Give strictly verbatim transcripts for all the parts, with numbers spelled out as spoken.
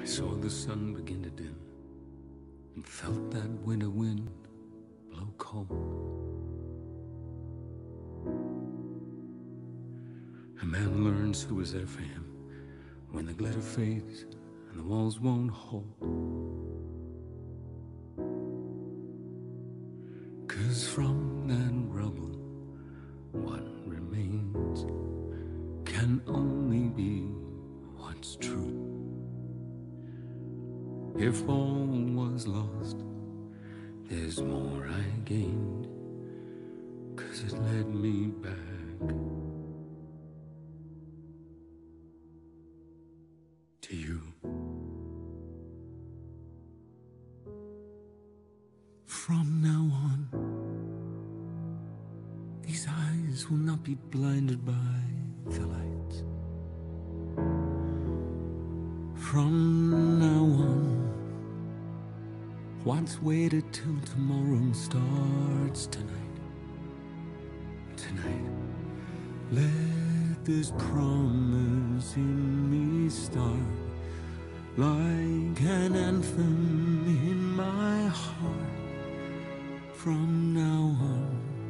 saw the sun begin to dim and felt that winter wind blow cold. A man learns who was there for him when the glitter fades and the walls won't hold. 'Cause from that rubble, what remains can only be what's true. If all was lost, there's more I gained, 'cause it led me back to you. From now on, these eyes will not be blinded by the lights. From now on, what's waited till tomorrow starts tonight. Tonight, let this promise in me start like an anthem in my heart. From now on,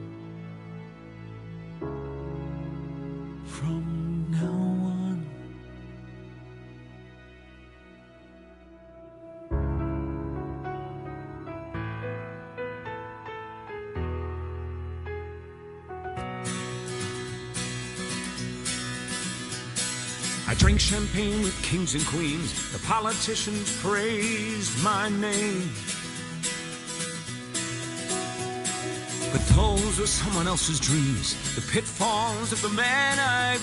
from now on. I drink champagne with kings and queens. The politicians praised my name, but those were someone else's dreams, the pitfalls of the man I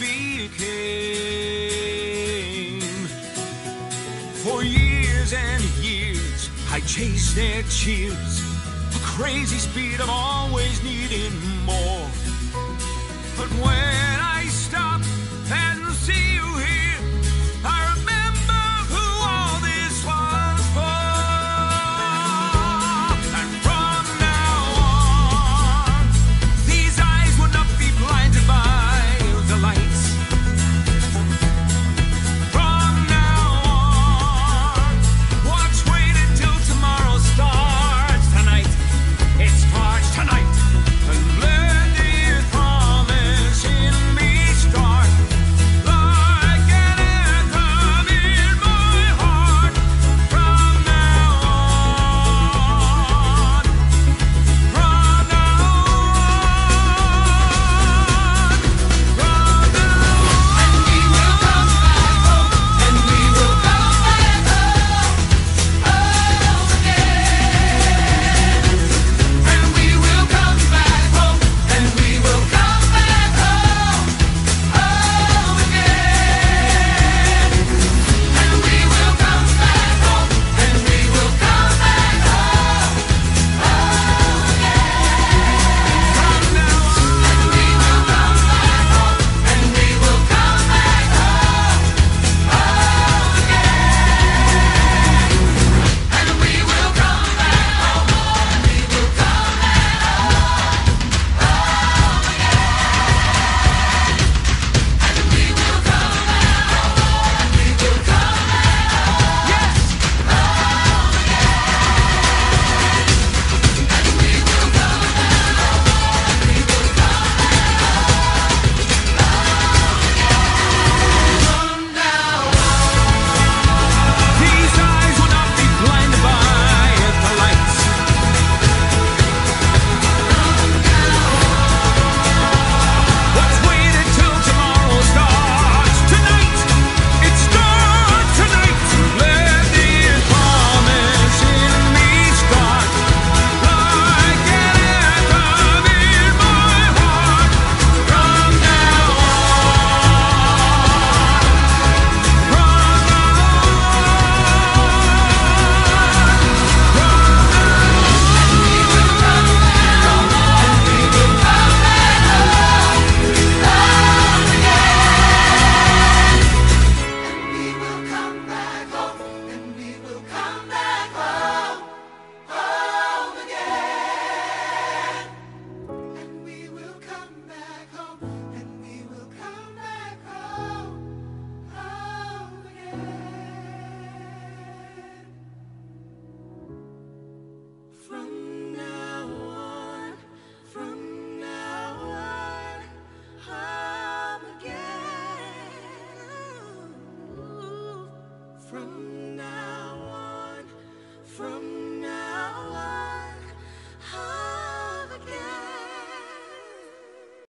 became. For years and years I chased their cheers, a crazy speed of always needing more. But when I stop and see you here, I remember who all this was for. And from now on, these eyes will not be blinded by the lights. From now on, watch waited till tomorrow starts tonight. It starts tonight, and let the promise in from